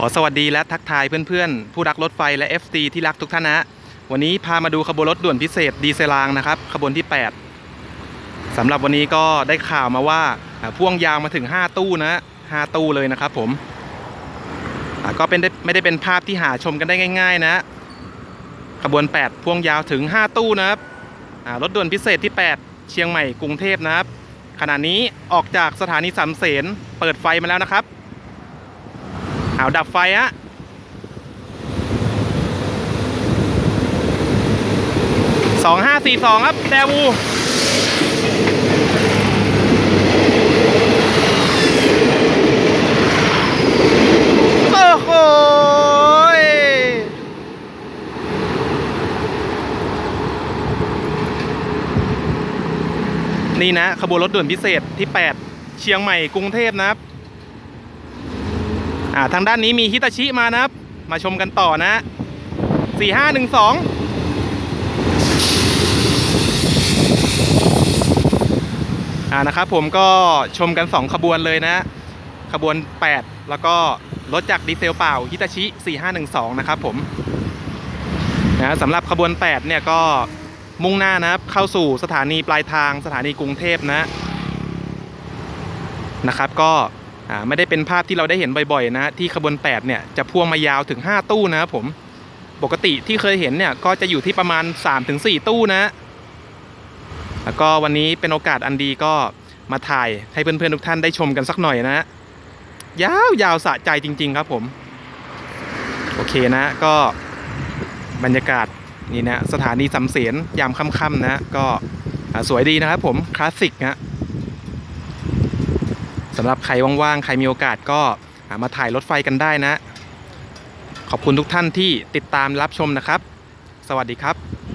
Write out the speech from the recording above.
ขอสวัสดีและทักทายเพื่อนๆผู้รักรถไฟและ FT ที่รักทุกท่านนะวันนี้พามาดูขบวนรถด่วนพิเศษดีเซลางนะครับขบวนที่8สำหรับวันนี้ก็ได้ข่าวมาว่าพ่วงยาวมาถึง5ตู้นะ5ตู้เลยนะครับผมก็ไม่ได้เป็นภาพที่หาชมกันได้ง่ายๆนะขบวน8พ่วงยาวถึง5ตู้นะครับรถด่วนพิเศษที่8เชียงใหม่กรุงเทพนะครับขณะนี้ออกจากสถานีสามเสนเปิดไฟมาแล้วนะครับดับไฟฮะ2542ครับแดวูโอ้โหนี่นะขบวนรถด่วนพิเศษที่8เชียงใหม่กรุงเทพนะครับทางด้านนี้มีฮิตาชิมานะครับมาชมกันต่อนะ4512นะครับผมก็ชมกัน2ขบวนเลยนะขบวน8แล้วก็รถจากดีเซลเปล่าฮิตาชิ4512นะครับผมสำหรับขบวน8เนี่ยก็มุ่งหน้านะครับเข้าสู่สถานีปลายทางสถานีกรุงเทพนะครับก็ไม่ได้เป็นภาพที่เราได้เห็นบ่อยๆนะที่ขบวน8เนี่ยจะพ่วงมายาวถึง5ตู้นะครับผมปกติที่เคยเห็นเนี่ยก็จะอยู่ที่ประมาณ 3-4 ตู้นะแล้วก็วันนี้เป็นโอกาสอันดีก็มาถ่ายให้เพื่อนๆทุกท่านได้ชมกันสักหน่อยนะยาวสะใจจริงๆครับผมโอเคนะก็บรรยากาศนี่นะสถานีสามเสนยามค่ำๆนะก็สวยดีนะครับผมคลาสสิกนะสำหรับใครว่างๆใครมีโอกาสก็มาถ่ายรถไฟกันได้นะขอบคุณทุกท่านที่ติดตามรับชมนะครับสวัสดีครับ